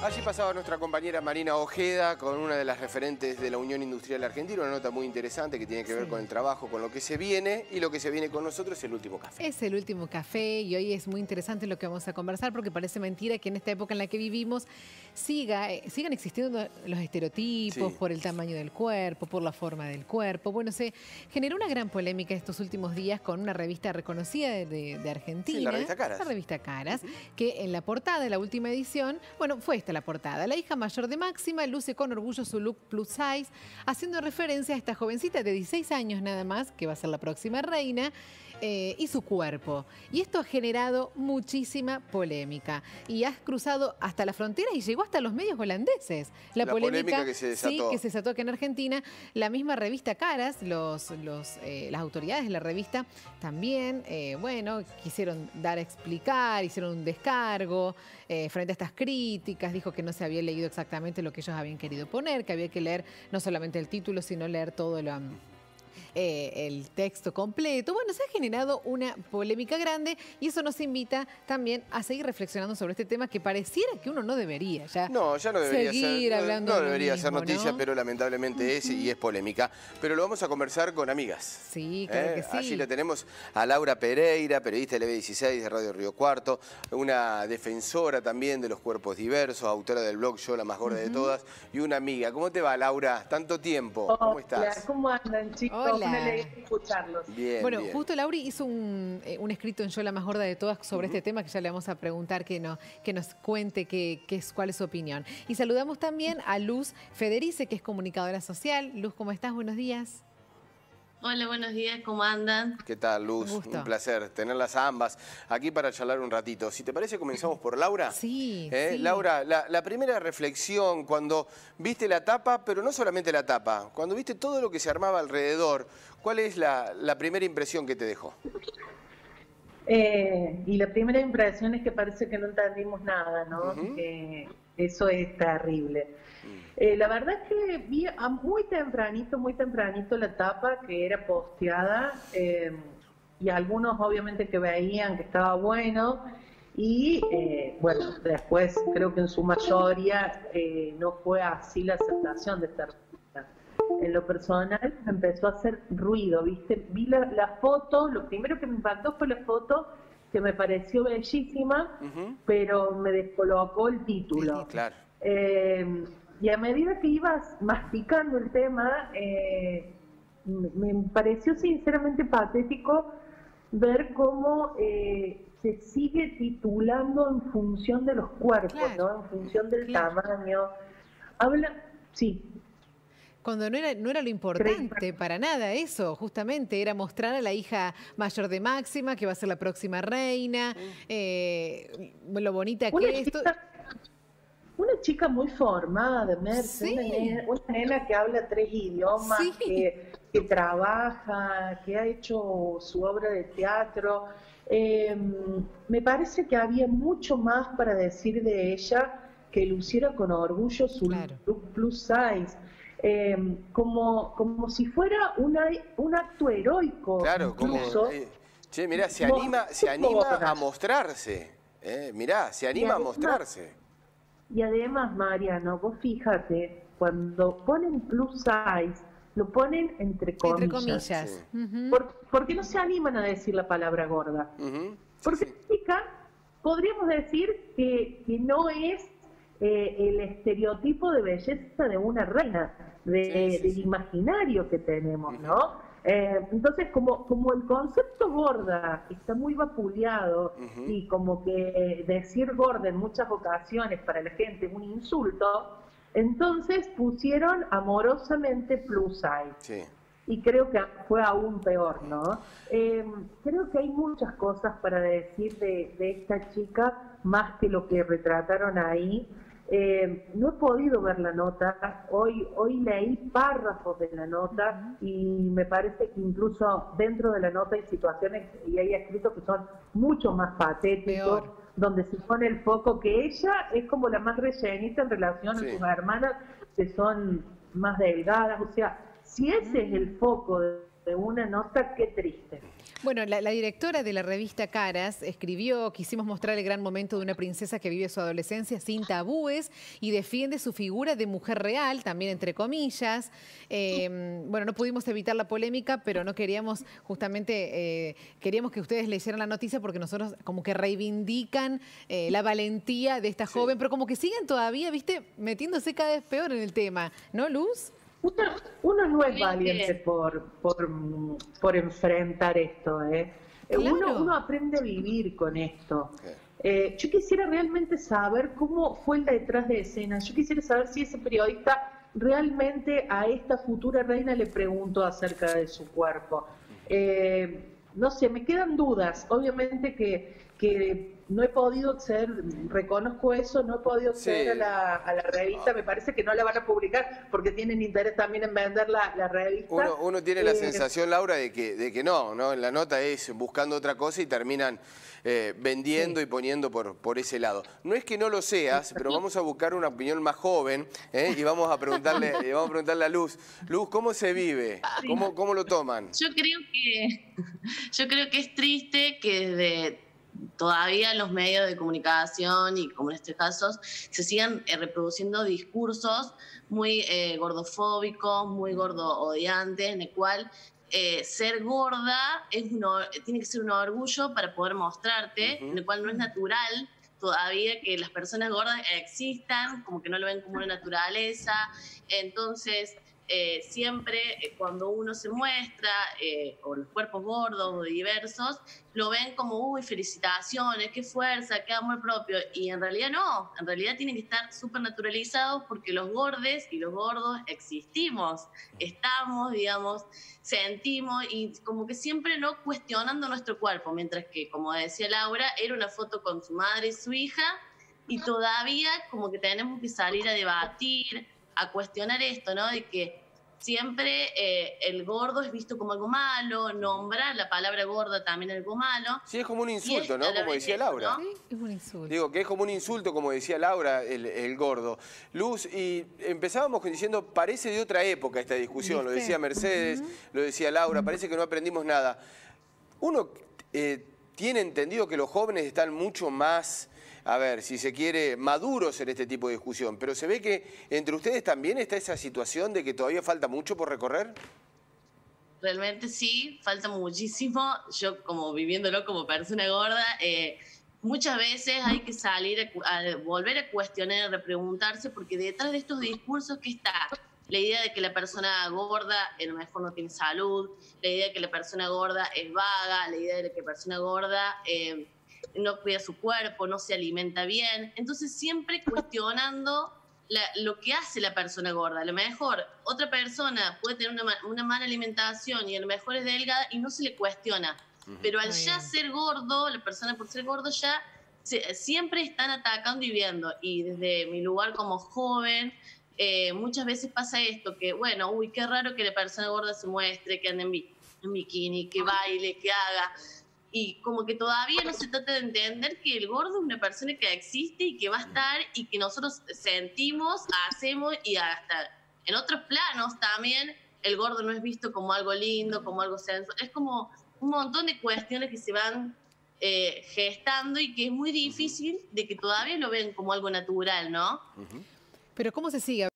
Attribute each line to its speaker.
Speaker 1: Allí pasaba nuestra compañera Marina Ojeda con una de las referentes de la Unión Industrial Argentina, una nota muy interesante que tiene que ver con el trabajo, con lo que se viene, y lo que se viene con nosotros es el último café.
Speaker 2: Es el último café y hoy es muy interesante lo que vamos a conversar porque parece mentira que en esta época en la que vivimos sigan existiendo los estereotipos por el tamaño del cuerpo, por la forma del cuerpo. Bueno, se generó una gran polémica estos últimos días con una revista reconocida de Argentina.
Speaker 1: Sí, la revista Caras.
Speaker 2: La revista Caras, que en la portada de la última edición, bueno, fue esta la portada. La hija mayor de Máxima luce con orgullo su look plus size, haciendo referencia a esta jovencita de 16 años nada más, que va a ser la próxima reina, y su cuerpo. Y esto ha generado muchísima polémica. Y has cruzado hasta la frontera y llegó hasta los medios holandeses. La polémica que se desató. Sí, que se desató acá en Argentina. La misma revista Caras, las autoridades de la revista también, bueno, quisieron dar a explicar, hicieron un descargo frente a estas críticas. Dijo que no se había leído exactamente lo que ellos habían querido poner, que había que leer no solamente el título, sino leer todo el texto completo. Bueno, se ha generado una polémica grande y eso nos invita también a seguir reflexionando sobre este tema que pareciera que uno no debería ya.
Speaker 1: No, ya no debería
Speaker 2: seguir
Speaker 1: ser,
Speaker 2: hablando
Speaker 1: no debería ser noticia,
Speaker 2: ¿no?
Speaker 1: Pero lamentablemente es y es polémica. Pero lo vamos a conversar con amigas.
Speaker 2: Sí, claro que sí.
Speaker 1: Allí la tenemos a Laura Pereira, periodista de LB16 de Radio Río Cuarto, una defensora también de los cuerpos diversos, autora del blog Yo, la más gorda de todas, y una amiga. ¿Cómo te va, Laura? Tanto tiempo. ¿Cómo estás?
Speaker 3: ¿Cómo andan, chicos?
Speaker 2: Hola.
Speaker 3: Una alegría escucharlos.
Speaker 1: Bien,
Speaker 2: bueno,
Speaker 1: bien.
Speaker 2: justo Lauri hizo un escrito en Yo, la más gorda de todas sobre este tema, que ya le vamos a preguntar que nos cuente cuál es su opinión. Y saludamos también a Luz Federice, que es comunicadora social. Luz, ¿cómo estás? Buenos días.
Speaker 4: Hola, buenos días, ¿cómo andan?
Speaker 1: ¿Qué tal, Luz? Un placer tenerlas a ambas aquí para charlar un ratito. Si te parece, comenzamos por Laura.
Speaker 2: Sí, sí.
Speaker 1: Laura, la primera reflexión cuando viste la tapa, pero no solamente la tapa, cuando viste todo lo que se armaba alrededor, ¿cuál es la primera impresión que te dejó?
Speaker 3: Y la primera impresión es que parece que no entendimos nada, ¿no? Eso es terrible. La verdad es que vi muy tempranito la tapa que era posteada y algunos obviamente que veían que estaba bueno y bueno, después creo que en su mayoría no fue así la aceptación de esta revista. En lo personal empezó a hacer ruido, ¿viste? Vi la foto, lo primero que me impactó fue la foto que me pareció bellísima, pero me descolocó el título.
Speaker 1: Claro.
Speaker 3: Y a medida que ibas masticando el tema, me pareció sinceramente patético ver cómo se sigue titulando en función de los cuerpos, ¿no? En función del tamaño. Sí.
Speaker 2: Cuando no era lo importante para nada eso, justamente era mostrar a la hija mayor de Máxima, que va a ser la próxima reina, lo bonita que es.
Speaker 3: Una chica muy formada, Merce, una nena que habla 3 idiomas, que trabaja, que ha hecho su obra de teatro. Me parece que había mucho más para decir de ella, que luciera con orgullo su look plus size. Como si fuera un acto heroico.
Speaker 1: Claro,
Speaker 3: incluso.
Speaker 1: como... che, mirá, se anima a mostrarse. Mirá, se anima a mostrarse.
Speaker 3: Y además, Mariano, vos fíjate, cuando ponen plus size, lo ponen entre comillas.
Speaker 2: Entre comillas.
Speaker 3: Sí. ¿Por qué no se animan a decir la palabra gorda? Porque chica, podríamos decir que no es el estereotipo de belleza de una reina, del imaginario que tenemos, ¿no? Entonces, como el concepto gorda está muy vapuleado y como que decir gorda en muchas ocasiones para la gente es un insulto, entonces pusieron amorosamente plus size. Y creo que fue aún peor, ¿no? Creo que hay muchas cosas para decir de esta chica, más que lo que retrataron ahí. No he podido ver la nota, hoy leí párrafos de la nota y me parece que incluso dentro de la nota hay situaciones y hay escritos que son mucho más patéticos, donde se pone el foco que ella es como la más rellenita en relación a sus hermanas que son más delgadas. O sea, si ese es el foco de de una nota, qué triste.
Speaker 2: Bueno, la directora de la revista Caras escribió: quisimos mostrar el gran momento de una princesa que vive su adolescencia sin tabúes y defiende su figura de mujer real, también entre comillas. Bueno, no pudimos evitar la polémica, pero no queríamos, justamente, queríamos que ustedes leyeran la noticia porque nosotros como que reivindican la valentía de esta joven, pero como que siguen todavía, viste, metiéndose cada vez peor en el tema, ¿no, Luz?
Speaker 3: Uno no es valiente por enfrentar esto, ¿eh?
Speaker 2: Claro.
Speaker 3: Uno aprende a vivir con esto. Yo quisiera realmente saber cómo fue el detrás de escena. Yo quisiera saber si ese periodista realmente a esta futura reina le preguntó acerca de su cuerpo. No sé, me quedan dudas. Obviamente que no he podido acceder, reconozco eso, no he podido acceder a la revista, me parece que no la van a publicar porque tienen interés también en vender la revista.
Speaker 1: Uno tiene la sensación, Laura, de que no, la nota es buscando otra cosa y terminan vendiendo y poniendo por ese lado. No es que no lo seas, pero vamos a buscar una opinión más joven y vamos a preguntarle a Luz. Luz, ¿cómo se vive? ¿Cómo lo toman?
Speaker 4: Yo creo que es triste que desde todavía los medios de comunicación y como en este caso se sigan reproduciendo discursos muy gordofóbicos, muy gordo-odiantes, en el cual ser gorda tiene que ser un orgullo para poder mostrarte, en el cual no es natural todavía que las personas gordas existan, como que no lo ven como una naturaleza. Entonces siempre cuando uno se muestra, o los cuerpos gordos o diversos, lo ven como, uy, felicitaciones, qué fuerza, qué amor propio, y en realidad no, en realidad tienen que estar súper naturalizados porque los gordes y los gordos existimos, estamos, digamos, sentimos, y como que siempre no cuestionando nuestro cuerpo, mientras que, como decía Laura, era una foto con su madre y su hija, y todavía como que tenemos que salir a debatir, a cuestionar esto, ¿no? De que siempre el gordo es visto como algo malo, nombrar la palabra gorda también algo malo.
Speaker 1: Sí, es como un insulto, ¿no? Como decía Laura.
Speaker 2: Sí, es un insulto.
Speaker 1: Digo, que es como un insulto, como decía Laura, el gordo. Luz, y empezábamos diciendo, parece de otra época esta discusión, lo decía Mercedes, lo decía Laura, parece que no aprendimos nada. Uno tiene entendido que los jóvenes están mucho más, a ver, si se quiere, maduros en este tipo de discusión, pero se ve que entre ustedes también está esa situación de que todavía falta mucho por recorrer.
Speaker 4: Realmente sí, falta muchísimo. Yo, como viviéndolo como persona gorda, muchas veces hay que salir a volver a cuestionar, a repreguntarse, porque detrás de estos discursos que está la idea de que la persona gorda a lo mejor no tiene salud, la idea de que la persona gorda es vaga, la idea de que la persona gorda no cuida su cuerpo, no se alimenta bien. Entonces siempre cuestionando lo que hace la persona gorda. A lo mejor otra persona puede tener una mala alimentación y a lo mejor es delgada y no se le cuestiona. Pero al ya ser gordo, la persona por ser gordo ya siempre están atacando y viendo. Y desde mi lugar como joven, muchas veces pasa esto, que bueno, uy, qué raro que la persona gorda se muestre, que ande en bikini, que baile, que haga. Y como que todavía no se trata de entender que el gordo es una persona que existe y que va a estar y que nosotros sentimos, hacemos y hasta en otros planos también el gordo no es visto como algo lindo, como algo sensual. Es como un montón de cuestiones que se van gestando y que es muy difícil de que todavía lo ven como algo natural, ¿no?
Speaker 2: Pero ¿cómo se sigue